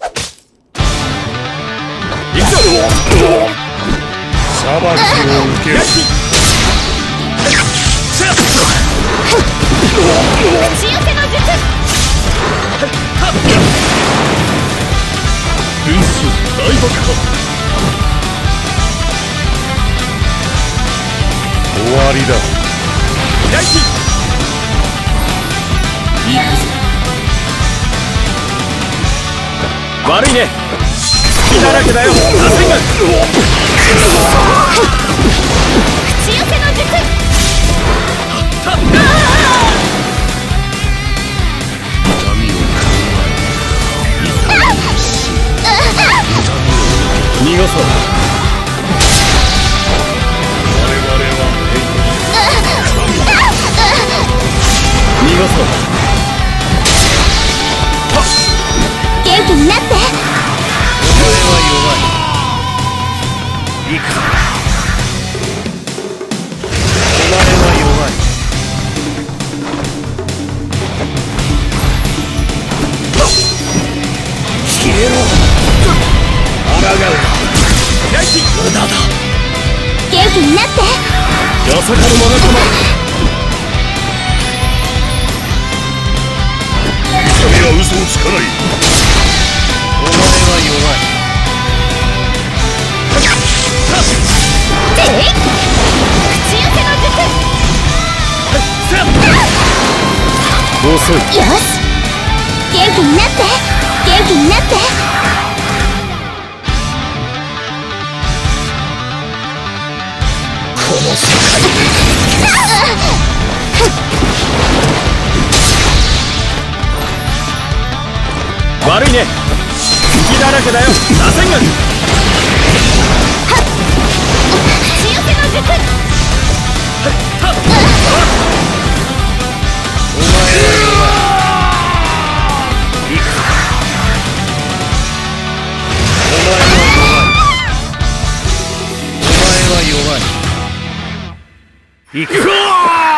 行くぞ。裁きを受ける。 口寄せの術。 分子大爆破。終わりだ。開き。行くぞ。悪いね。隙だらけだよ。螺旋が。 口寄せの術。 逃がそう。我々は逃がそう。 元気になって。 お前は弱い。いいか。お前は弱い。消えろ。抗う。無駄だ。 元気になって。 まさかのマナカマ。見た目は嘘をつかない。お前は弱い。 口寄せの術。 遅い。 よし。元気になって。元気になって。 この世界悪いね。隙だらけだよ。螺旋が。 口寄せの術。 お前は弱い。いいか。お前は弱い。お前は弱い。いく。